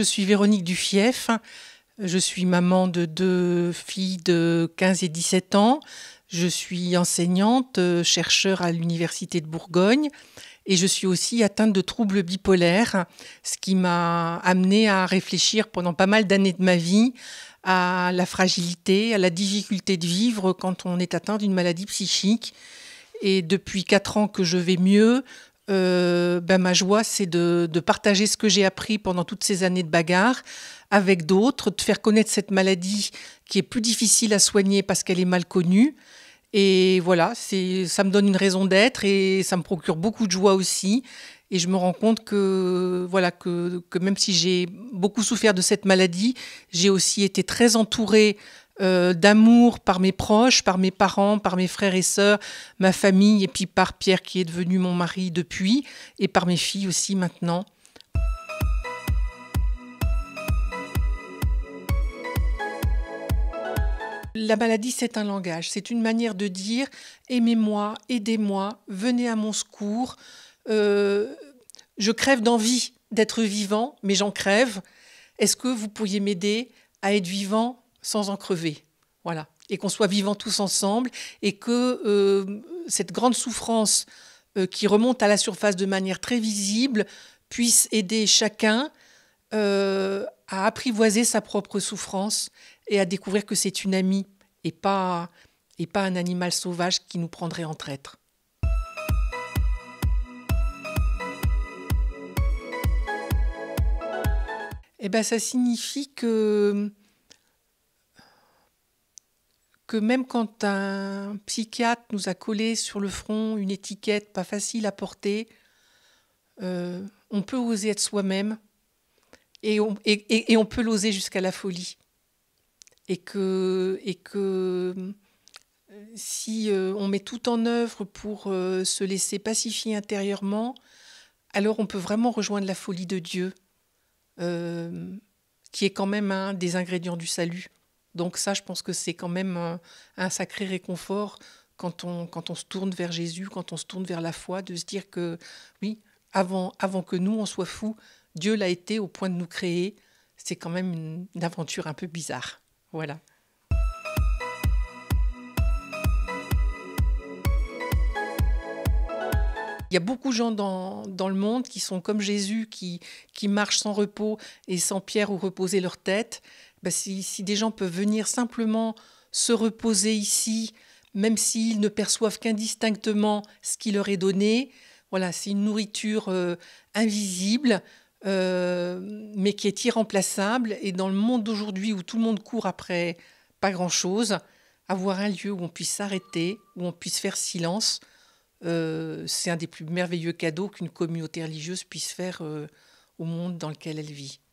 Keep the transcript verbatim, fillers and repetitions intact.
suis Véronique Dufief. Je suis maman de deux filles de quinze et dix-sept ans. Je suis enseignante, chercheur à l'Université de Bourgogne et je suis aussi atteinte de troubles bipolaires, ce qui m'a amenée à réfléchir pendant pas mal d'années de ma vie à la fragilité, à la difficulté de vivre quand on est atteint d'une maladie psychique. Et depuis quatre ans que je vais mieux, euh, ben ma joie, c'est de, de partager ce que j'ai appris pendant toutes ces années de bagarre avec d'autres, de faire connaître cette maladie qui est plus difficile à soigner parce qu'elle est mal connue. Et voilà, c'est, ça me donne une raison d'être et ça me procure beaucoup de joie aussi. Et je me rends compte que, voilà, que, que même si j'ai beaucoup souffert de cette maladie, j'ai aussi été très entourée euh, d'amour par mes proches, par mes parents, par mes frères et sœurs, ma famille, et puis par Pierre qui est devenu mon mari depuis, et par mes filles aussi maintenant. La maladie, c'est un langage, c'est une manière de dire « aimez-moi, aidez-moi, venez à mon secours euh, ». Je crève d'envie d'être vivant, mais j'en crève. Est-ce que vous pourriez m'aider à être vivant sans en crever? Voilà. Et qu'on soit vivants tous ensemble et que euh, cette grande souffrance euh, qui remonte à la surface de manière très visible puisse aider chacun euh, à apprivoiser sa propre souffrance et à découvrir que c'est une amie et pas, et pas un animal sauvage qui nous prendrait en traître. Eh ben, ça signifie que, que même quand un psychiatre nous a collé sur le front une étiquette pas facile à porter, euh, on peut oser être soi-même et on, et, et, et on peut l'oser jusqu'à la folie. Et que, et que si euh, on met tout en œuvre pour euh, se laisser pacifier intérieurement, alors on peut vraiment rejoindre la folie de Dieu. Euh, qui est quand même un des ingrédients du salut. Donc ça, je pense que c'est quand même un, un sacré réconfort quand on, quand on se tourne vers Jésus, quand on se tourne vers la foi, de se dire que oui, avant, avant que nous, on soit fous, Dieu l'a été au point de nous créer. C'est quand même une, une aventure un peu bizarre. Voilà. Il y a beaucoup de gens dans, dans le monde qui sont comme Jésus, qui, qui marchent sans repos et sans pierre où reposer leur tête. Ben si, si des gens peuvent venir simplement se reposer ici, même s'ils ne perçoivent qu'indistinctement ce qui leur est donné, voilà, c'est une nourriture euh, invisible, euh, mais qui est irremplaçable. Et dans le monde d'aujourd'hui où tout le monde court après pas grand-chose, avoir un lieu où on puisse s'arrêter, où on puisse faire silence, Euh, c'est un des plus merveilleux cadeaux qu'une communauté religieuse puisse faire euh, au monde dans lequel elle vit.